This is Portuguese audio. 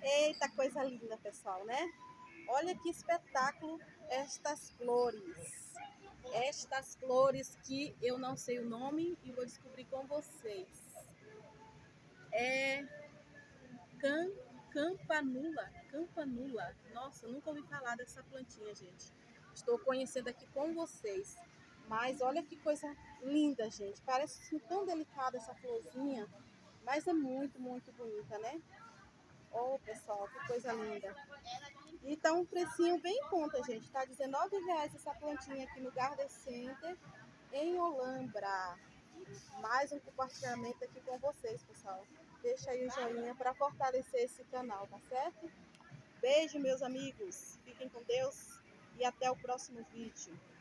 Eita, coisa linda, pessoal, né? Olha que espetáculo estas flores. Estas flores que eu não sei o nome e vou descobrir com vocês. É campanula. Campanula. Nossa, eu nunca ouvi falar dessa plantinha, gente. Estou conhecendo aqui com vocês. Mas olha que coisa linda, gente. Parece assim, tão delicada essa florzinha, mas é muito, muito bonita, né? Oh, pessoal, que coisa linda. E tá um precinho bem em conta, gente. Tá R$19 essa plantinha aqui no Garden Center, em Olambra. Mais um compartilhamento aqui com vocês, pessoal. Deixa aí o joinha para fortalecer esse canal, tá certo? Beijo, meus amigos. Fiquem com Deus e até o próximo vídeo.